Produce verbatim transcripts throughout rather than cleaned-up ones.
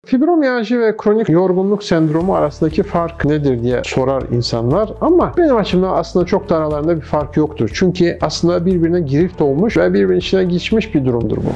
Fibromiyalji ve kronik yorgunluk sendromu arasındaki fark nedir diye sorar insanlar ama benim açımdan aslında çok da aralarında bir fark yoktur. Çünkü aslında birbirine girift olmuş ve birbirinin içine geçmiş bir durumdur bu.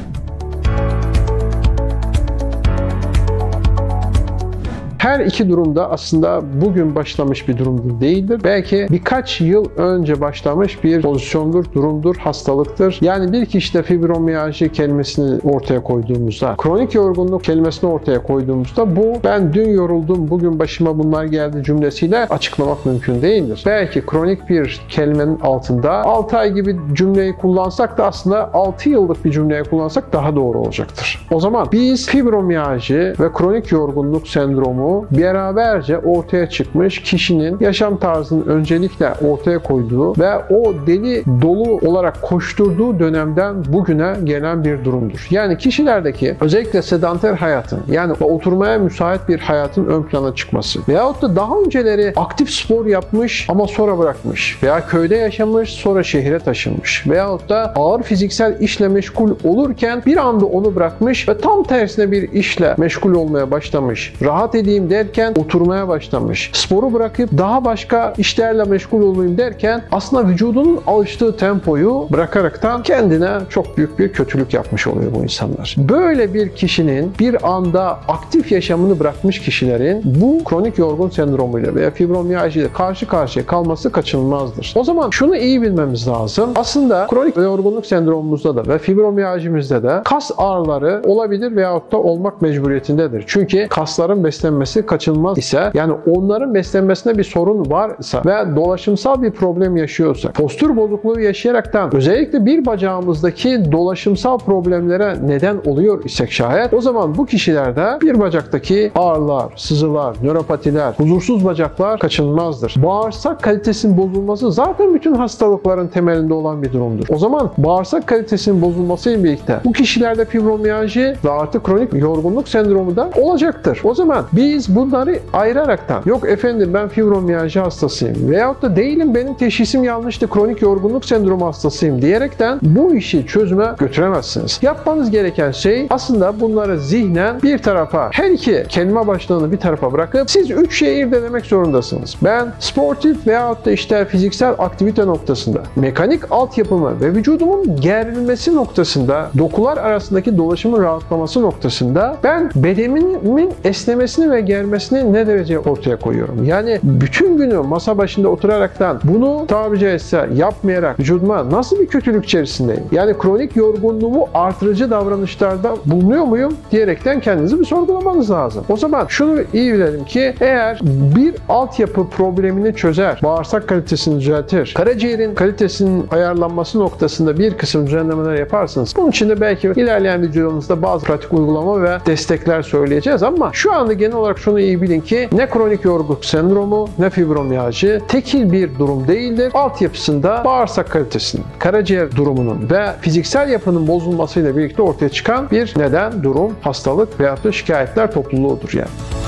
Her iki durumda aslında bugün başlamış bir durumdur değildir. Belki birkaç yıl önce başlamış bir pozisyondur, durumdur, hastalıktır. Yani bir kişide fibromiyalji kelimesini ortaya koyduğumuzda, kronik yorgunluk kelimesini ortaya koyduğumuzda bu ben dün yoruldum, bugün başıma bunlar geldi cümlesiyle açıklamak mümkün değildir. Belki kronik bir kelimenin altında altı ay gibi cümleyi kullansak da aslında altı yıllık bir cümleyi kullansak daha doğru olacaktır. O zaman biz fibromiyalji ve kronik yorgunluk sendromu beraberce ortaya çıkmış kişinin yaşam tarzının öncelikle ortaya koyduğu ve o deli dolu olarak koşturduğu dönemden bugüne gelen bir durumdur. Yani kişilerdeki özellikle sedanter hayatın yani oturmaya müsait bir hayatın ön plana çıkması veyahut da daha önceleri aktif spor yapmış ama sonra bırakmış veya köyde yaşamış sonra şehre taşınmış veyahut da ağır fiziksel işle meşgul olurken bir anda onu bırakmış ve tam tersine bir işle meşgul olmaya başlamış. Rahat edeyim derken oturmaya başlamış. Sporu bırakıp daha başka işlerle meşgul olayım derken aslında vücudunun alıştığı tempoyu bırakaraktan kendine çok büyük bir kötülük yapmış oluyor bu insanlar. Böyle bir kişinin bir anda aktif yaşamını bırakmış kişilerin bu kronik yorgun sendromuyla veya fibromiyalji ile karşı karşıya kalması kaçınılmazdır. O zaman şunu iyi bilmemiz lazım. Aslında kronik yorgunluk sendromumuzda da ve fibromiyajimizde de kas ağrıları olabilir veyahut da olmak mecburiyetindedir. Çünkü kasların beslenmesi kaçınılmaz ise yani onların beslenmesinde bir sorun varsa ve dolaşımsal bir problem yaşıyorsak, postür bozukluğu yaşayaraktan özellikle bir bacağımızdaki dolaşımsal problemlere neden oluyor isek şayet o zaman bu kişilerde bir bacaktaki ağrılar, sızılar, nöropatiler, huzursuz bacaklar kaçınılmazdır. Bağırsak kalitesinin bozulması zaten bütün hastalıkların temelinde olan bir durumdur. O zaman bağırsak kalitesinin bozulmasıyla birlikte bu kişilerde fibromiyalji ve artık kronik yorgunluk sendromu da olacaktır. O zaman biz bunları ayıraraktan yok efendim ben fibromiyalji hastasıyım veyahut da değilim benim teşhisim yanlıştı kronik yorgunluk sendromu hastasıyım diyerekten bu işi çözüme götüremezsiniz. Yapmanız gereken şey aslında bunları zihnen bir tarafa her iki kelime başlığını bir tarafa bırakıp siz üç şeyi irdelemek zorundasınız. Ben sportif veyahut da işte fiziksel aktivite noktasında, mekanik altyapımı ve vücudumun gerilmesi noktasında, dokular arasındaki dolaşımın rahatlaması noktasında ben bedenimin esnemesini ve germesini ne derece ortaya koyuyorum? Yani bütün günü masa başında oturaraktan bunu tabiri caizse yapmayarak vücuduma nasıl bir kötülük içerisindeyim? Yani kronik yorgunluğumu artırıcı davranışlarda bulunuyor muyum? Diyerekten kendinizi bir sorgulamanız lazım. O zaman şunu iyi bilelim ki eğer bir altyapı problemini çözer, bağırsak kalitesini düzeltir, karaciğerin kalitesinin ayarlanması noktasında bir kısım düzenlemeler yaparsınız. Bunun için de belki ilerleyen videolarımızda bazı pratik uygulama ve destekler söyleyeceğiz ama şu anda genel olarak şunu iyi bilin ki ne kronik yorgunluk sendromu ne fibromiyalji tekil bir durum değildir. Altyapısında bağırsak kalitesinin, karaciğer durumunun ve fiziksel yapının bozulmasıyla birlikte ortaya çıkan bir neden, durum, hastalık veyahut da şikayetler topluluğudur yani.